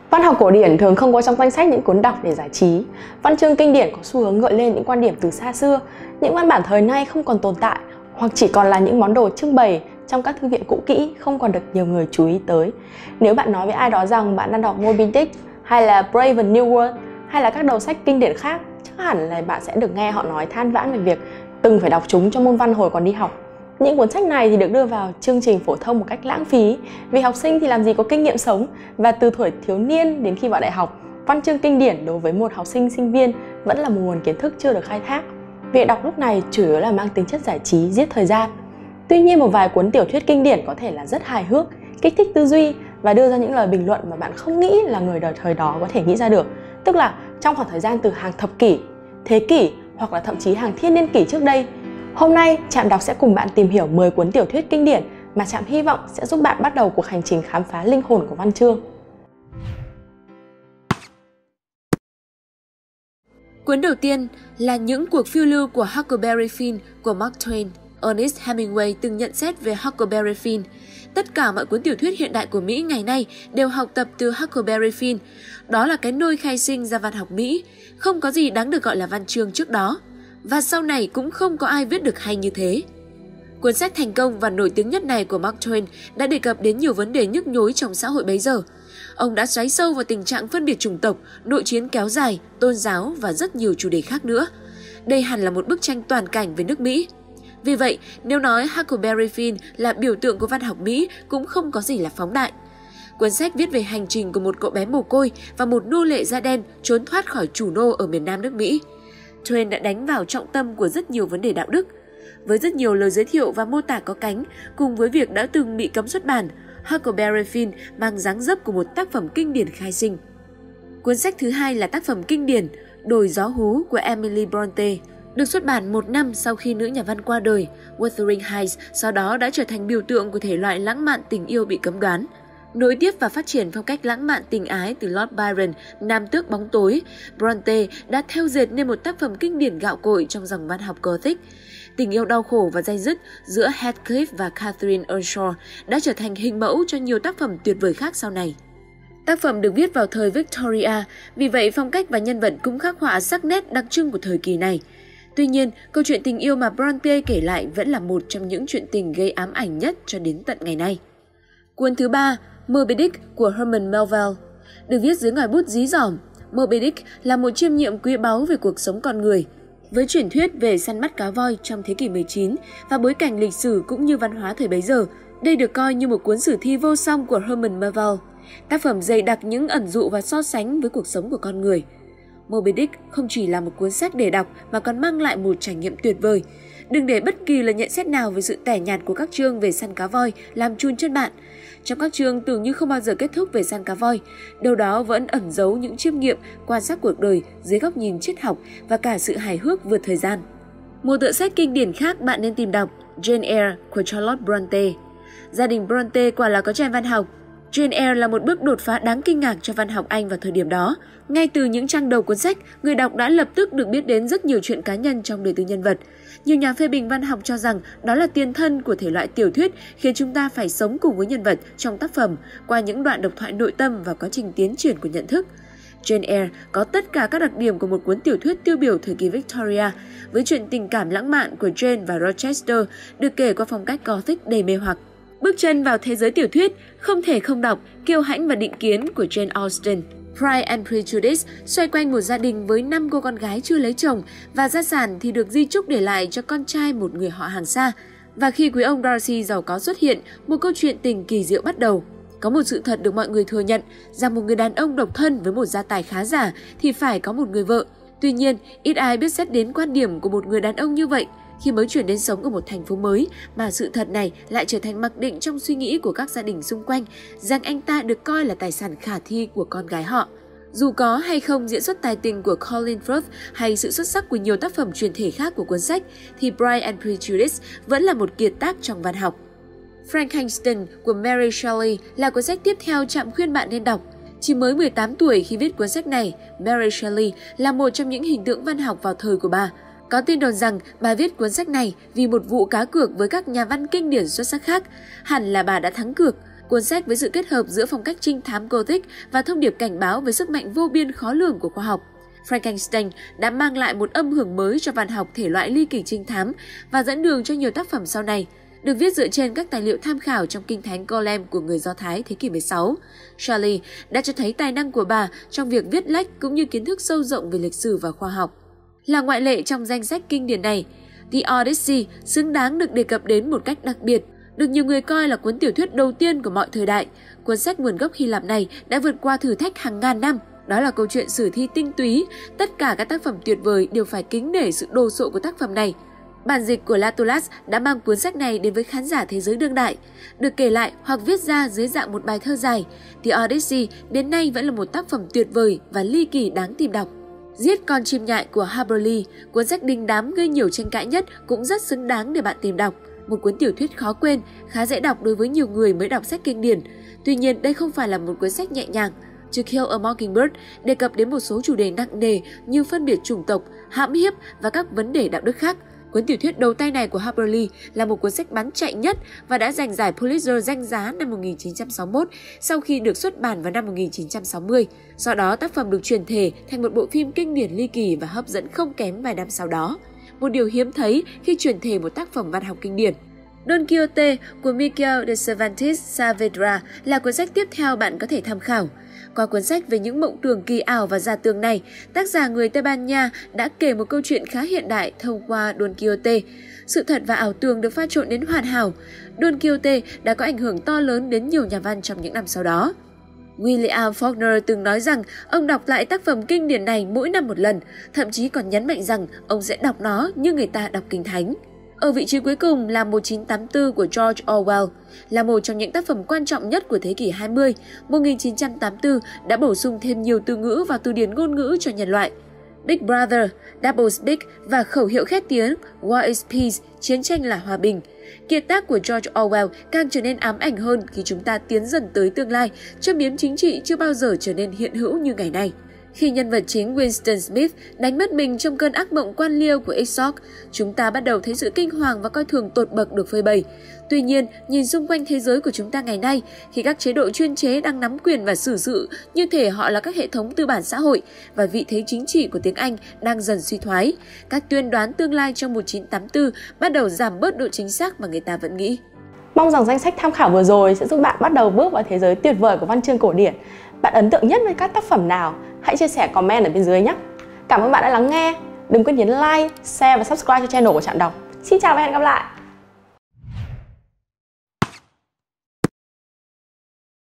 Văn học cổ điển thường không có trong danh sách những cuốn đọc để giải trí. Văn chương kinh điển có xu hướng gợi lên những quan điểm từ xa xưa, những văn bản thời nay không còn tồn tại hoặc chỉ còn là những món đồ trưng bày trong các thư viện cũ kỹ, không còn được nhiều người chú ý tới. Nếu bạn nói với ai đó rằng bạn đang đọc Moby Dick hay là Brave New World hay là các đầu sách kinh điển khác, chắc hẳn là bạn sẽ được nghe họ nói than vãn về việc từng phải đọc chúng trong môn văn hồi còn đi học. Những cuốn sách này thì được đưa vào chương trình phổ thông một cách lãng phí, vì học sinh thì làm gì có kinh nghiệm sống, và từ tuổi thiếu niên đến khi vào đại học, văn chương kinh điển đối với một học sinh sinh viên vẫn là một nguồn kiến thức chưa được khai thác. Việc đọc lúc này chủ yếu là mang tính chất giải trí, giết thời gian. Tuy nhiên, một vài cuốn tiểu thuyết kinh điển có thể là rất hài hước, kích thích tư duy và đưa ra những lời bình luận mà bạn không nghĩ là người đời thời đó có thể nghĩ ra được. Tức là trong khoảng thời gian từ hàng thập kỷ, thế kỷ hoặc là thậm chí hàng thiên niên kỷ trước đây. Hôm nay, Trạm Đọc sẽ cùng bạn tìm hiểu 10 cuốn tiểu thuyết kinh điển mà Trạm hy vọng sẽ giúp bạn bắt đầu cuộc hành trình khám phá linh hồn của văn chương. Cuốn đầu tiên là Những cuộc phiêu lưu của Huckleberry Finn của Mark Twain. Ernest Hemingway từng nhận xét về Huckleberry Finn: tất cả mọi cuốn tiểu thuyết hiện đại của Mỹ ngày nay đều học tập từ Huckleberry Finn. Đó là cái nôi khai sinh ra văn học Mỹ. Không có gì đáng được gọi là văn chương trước đó. Và sau này cũng không có ai viết được hay như thế. Cuốn sách thành công và nổi tiếng nhất này của Mark Twain đã đề cập đến nhiều vấn đề nhức nhối trong xã hội bấy giờ. Ông đã xoáy sâu vào tình trạng phân biệt chủng tộc, nội chiến kéo dài, tôn giáo và rất nhiều chủ đề khác nữa. Đây hẳn là một bức tranh toàn cảnh về nước Mỹ. Vì vậy, nếu nói Huckleberry Finn là biểu tượng của văn học Mỹ cũng không có gì là phóng đại. Cuốn sách viết về hành trình của một cậu bé mồ côi và một nô lệ da đen trốn thoát khỏi chủ nô ở miền Nam nước Mỹ. Twain đã đánh vào trọng tâm của rất nhiều vấn đề đạo đức. Với rất nhiều lời giới thiệu và mô tả có cánh, cùng với việc đã từng bị cấm xuất bản, Huckleberry Finn mang dáng dấp của một tác phẩm kinh điển khai sinh. Cuốn sách thứ hai là tác phẩm kinh điển Đồi gió hú của Emily Bronte, được xuất bản một năm sau khi nữ nhà văn qua đời. Wuthering Heights sau đó đã trở thành biểu tượng của thể loại lãng mạn tình yêu bị cấm đoán. Nối tiếp và phát triển phong cách lãng mạn tình ái từ Lord Byron, Nam tước bóng tối, Bronte đã theo dệt nên một tác phẩm kinh điển gạo cội trong dòng văn học Gothic. Tình yêu đau khổ và day dứt giữa Heathcliff và Catherine Earnshaw đã trở thành hình mẫu cho nhiều tác phẩm tuyệt vời khác sau này. Tác phẩm được viết vào thời Victoria, vì vậy phong cách và nhân vật cũng khắc họa sắc nét đặc trưng của thời kỳ này. Tuy nhiên, câu chuyện tình yêu mà Bronte kể lại vẫn là một trong những chuyện tình gây ám ảnh nhất cho đến tận ngày nay. Cuốn thứ ba, Moby Dick của Herman Melville, được viết dưới ngòi bút dí dỏm. Moby Dick là một chiêm nghiệm quý báu về cuộc sống con người. Với truyền thuyết về săn bắt cá voi trong thế kỷ 19 và bối cảnh lịch sử cũng như văn hóa thời bấy giờ, đây được coi như một cuốn sử thi vô song của Herman Melville. Tác phẩm dày đặc những ẩn dụ và so sánh với cuộc sống của con người. Moby Dick không chỉ là một cuốn sách để đọc mà còn mang lại một trải nghiệm tuyệt vời. Đừng để bất kỳ lời nhận xét nào về sự tẻ nhạt của các chương về săn cá voi làm chun chân bạn. Trong các chương tưởng như không bao giờ kết thúc về săn cá voi, đâu đó vẫn ẩn giấu những chiêm nghiệm, quan sát cuộc đời dưới góc nhìn triết học và cả sự hài hước vượt thời gian. Một tựa sách kinh điển khác bạn nên tìm đọc, Jane Eyre của Charlotte Bronte. Gia đình Bronte quả là có gen văn học. Jane Eyre là một bước đột phá đáng kinh ngạc cho văn học Anh vào thời điểm đó. Ngay từ những trang đầu cuốn sách, người đọc đã lập tức được biết đến rất nhiều chuyện cá nhân trong đời tư nhân vật. Nhiều nhà phê bình văn học cho rằng đó là tiền thân của thể loại tiểu thuyết, khiến chúng ta phải sống cùng với nhân vật trong tác phẩm qua những đoạn độc thoại nội tâm và quá trình tiến triển của nhận thức. Jane Eyre có tất cả các đặc điểm của một cuốn tiểu thuyết tiêu biểu thời kỳ Victoria, với chuyện tình cảm lãng mạn của Jane và Rochester được kể qua phong cách Gothic đầy mê hoặc. Bước chân vào thế giới tiểu thuyết, không thể không đọc Kiêu hãnh và định kiến của Jane Austen. Pride and Prejudice xoay quanh một gia đình với 5 cô con gái chưa lấy chồng và gia sản thì được di chúc để lại cho con trai một người họ hàng xa. Và khi quý ông Darcy giàu có xuất hiện, một câu chuyện tình kỳ diệu bắt đầu. Có một sự thật được mọi người thừa nhận rằng một người đàn ông độc thân với một gia tài khá giả thì phải có một người vợ. Tuy nhiên, ít ai biết xét đến quan điểm của một người đàn ông như vậy khi mới chuyển đến sống ở một thành phố mới, mà sự thật này lại trở thành mặc định trong suy nghĩ của các gia đình xung quanh rằng anh ta được coi là tài sản khả thi của con gái họ. Dù có hay không diễn xuất tài tình của Colin Firth hay sự xuất sắc của nhiều tác phẩm truyền thể khác của cuốn sách, thì Pride and Prejudice vẫn là một kiệt tác trong văn học. Frankenstein của Mary Shelley là cuốn sách tiếp theo Trạm khuyên bạn nên đọc. Chỉ mới 18 tuổi khi viết cuốn sách này, Mary Shelley là một trong những hình tượng văn học vào thời của bà. Có tin đồn rằng bà viết cuốn sách này vì một vụ cá cược với các nhà văn kinh điển xuất sắc khác. Hẳn là bà đã thắng cược. Cuốn sách với sự kết hợp giữa phong cách trinh thám Gothic và thông điệp cảnh báo về sức mạnh vô biên khó lường của khoa học. Frankenstein đã mang lại một âm hưởng mới cho văn học thể loại ly kỳ trinh thám và dẫn đường cho nhiều tác phẩm sau này, được viết dựa trên các tài liệu tham khảo trong kinh thánh Golem của người Do Thái thế kỷ 16. Shelley đã cho thấy tài năng của bà trong việc viết lách cũng như kiến thức sâu rộng về lịch sử và khoa học. Là ngoại lệ trong danh sách kinh điển này, The Odyssey xứng đáng được đề cập đến một cách đặc biệt, được nhiều người coi là cuốn tiểu thuyết đầu tiên của mọi thời đại. Cuốn sách nguồn gốc Hy Lạp này đã vượt qua thử thách hàng ngàn năm. Đó là câu chuyện sử thi tinh túy, tất cả các tác phẩm tuyệt vời đều phải kính nể sự đồ sộ của tác phẩm này. Bản dịch của Latulas đã mang cuốn sách này đến với khán giả thế giới đương đại. Được kể lại hoặc viết ra dưới dạng một bài thơ dài, The Odyssey đến nay vẫn là một tác phẩm tuyệt vời và ly kỳ đáng tìm đọc. Giết con chim nhại của Harper Lee, cuốn sách đình đám gây nhiều tranh cãi nhất cũng rất xứng đáng để bạn tìm đọc. Một cuốn tiểu thuyết khó quên, khá dễ đọc đối với nhiều người mới đọc sách kinh điển. Tuy nhiên, đây không phải là một cuốn sách nhẹ nhàng. To Kill a Mockingbird đề cập đến một số chủ đề nặng nề như phân biệt chủng tộc, hãm hiếp và các vấn đề đạo đức khác. Cuốn tiểu thuyết đầu tay này của Harper Lee là một cuốn sách bán chạy nhất và đã giành giải Pulitzer danh giá năm 1961 sau khi được xuất bản vào năm 1960. Do đó, tác phẩm được chuyển thể thành một bộ phim kinh điển ly kỳ và hấp dẫn không kém vài năm sau đó. Một điều hiếm thấy khi chuyển thể một tác phẩm văn học kinh điển. Don Quixote của Miguel de Cervantes Saavedra là cuốn sách tiếp theo bạn có thể tham khảo. Qua cuốn sách về những mộng tưởng kỳ ảo và giả tưởng này, tác giả người Tây Ban Nha đã kể một câu chuyện khá hiện đại thông qua Don Quixote. Sự thật và ảo tưởng được pha trộn đến hoàn hảo. Don Quixote đã có ảnh hưởng to lớn đến nhiều nhà văn trong những năm sau đó. William Faulkner từng nói rằng ông đọc lại tác phẩm kinh điển này mỗi năm một lần, thậm chí còn nhấn mạnh rằng ông sẽ đọc nó như người ta đọc Kinh Thánh. Ở vị trí cuối cùng là 1984 của George Orwell, là một trong những tác phẩm quan trọng nhất của thế kỷ 20. 1984 đã bổ sung thêm nhiều từ ngữ vào từ điển ngôn ngữ cho nhân loại. Big Brother, Double Speak và khẩu hiệu khét tiếng War is Peace, chiến tranh là hòa bình. Kiệt tác của George Orwell càng trở nên ám ảnh hơn khi chúng ta tiến dần tới tương lai, châm biếm chính trị chưa bao giờ trở nên hiện hữu như ngày nay. Khi nhân vật chính Winston Smith đánh mất mình trong cơn ác mộng quan liêu của Exxon, chúng ta bắt đầu thấy sự kinh hoàng và coi thường tột bậc được phơi bày. Tuy nhiên, nhìn xung quanh thế giới của chúng ta ngày nay, khi các chế độ chuyên chế đang nắm quyền và xử sự như thể họ là các hệ thống tư bản xã hội và vị thế chính trị của tiếng Anh đang dần suy thoái, các tuyên đoán tương lai trong 1984 bắt đầu giảm bớt độ chính xác mà người ta vẫn nghĩ. Mong rằng danh sách tham khảo vừa rồi sẽ giúp bạn bắt đầu bước vào thế giới tuyệt vời của văn chương cổ điển. Bạn ấn tượng nhất với các tác phẩm nào? Hãy chia sẻ comment ở bên dưới nhé! Cảm ơn bạn đã lắng nghe. Đừng quên nhấn like, share và subscribe cho channel của Trạm Đọc. Xin chào và hẹn gặp lại!